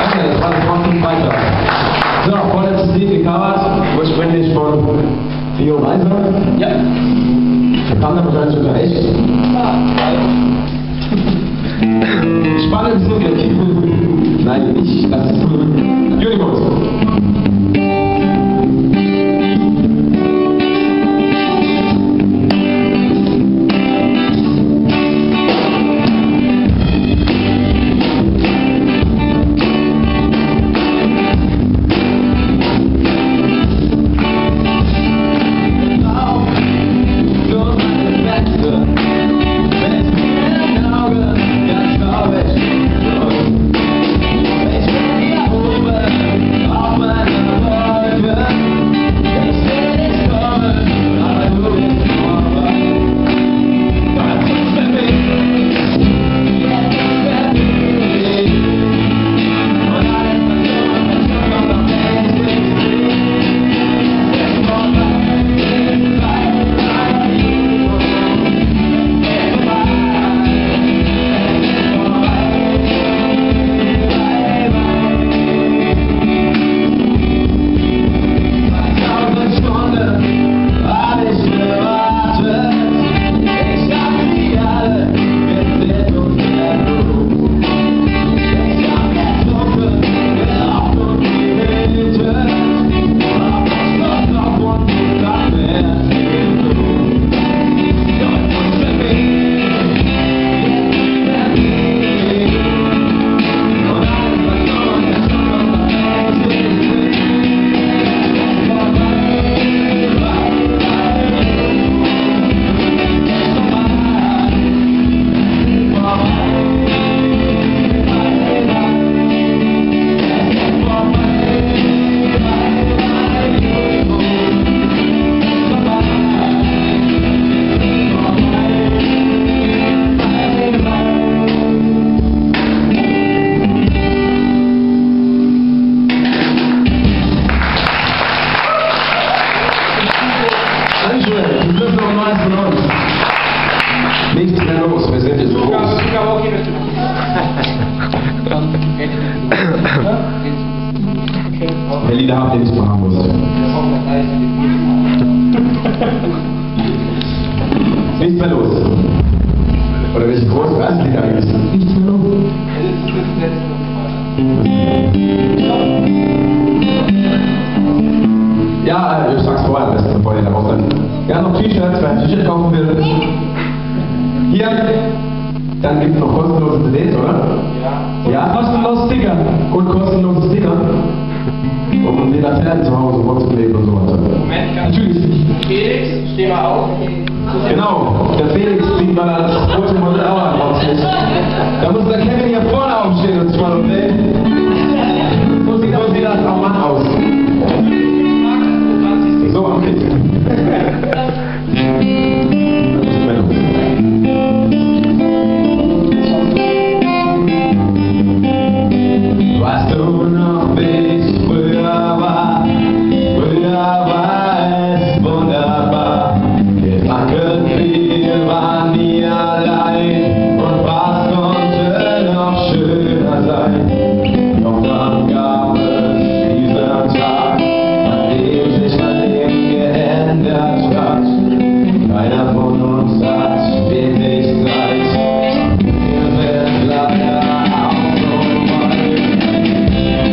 Danke, das war der trotzdem weiter. So, vorletztes Lied gecovert, ursprünglich von Theo Weiser. Ja. Der kam da wahrscheinlich sogar echt. Spannend Musik. Nein, nicht. Das ist Unimos. Nichts mehr los, wir sind jetzt groß. Der Lieder habt ihr nicht machen müssen. Nichts mehr los. Oder welche große Lieder eigentlich? Nichts mehr los. Ja, ich sag's vorher am besten, bevor ihr da raus seid. Ja, noch T-Shirts, wer ein T-Shirt kaufen will. Hier, dann gibt es noch kostenlose CDs, oder? Ja. Ja, kostenlose Sticker. Und kostenlose Sticker. Um den Laternen zu Hause vorzukleben und so weiter. Moment, natürlich. Felix, steh mal auf. Genau, der Felix sieht mal als rote Modell auch nicht. Da muss der Kevin hier vorne aufstehen und sich mal umdrehen. So sieht das auch Mann aus. So, okay. Weißt du noch, wie es früher war? Früher war es wunderbar. Gedanken viel waren nie allein und was konnte noch schöner sein? Doch dann gab es diesen Tag, an dem sich mein Leben geändert hat. Keiner von uns hat wenig Zeit. Wir sind leider auch so weit.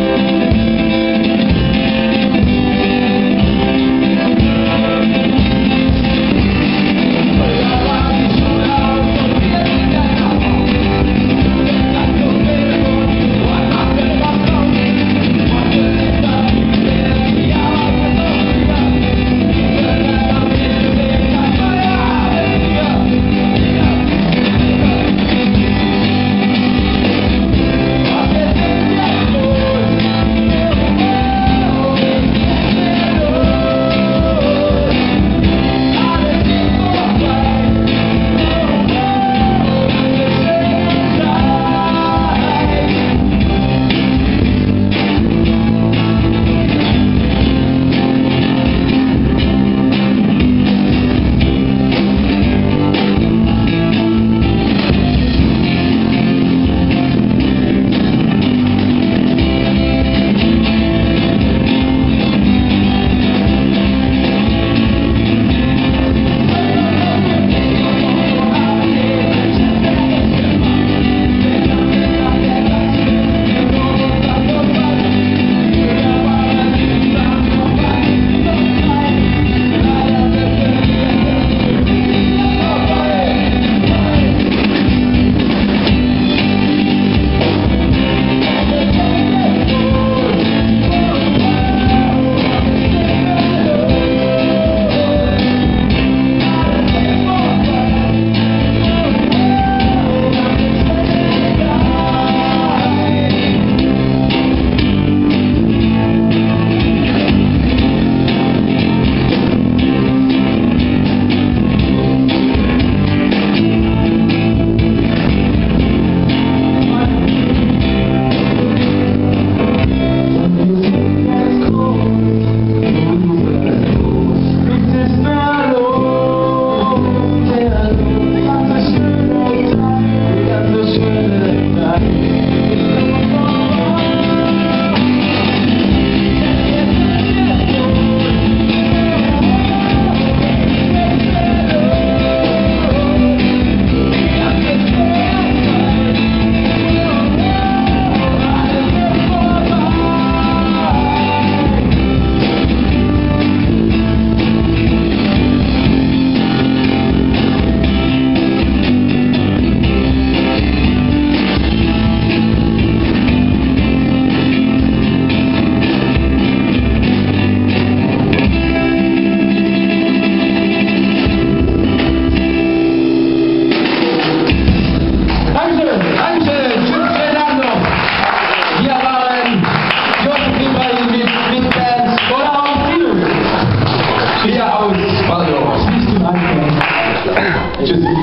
Tschüss.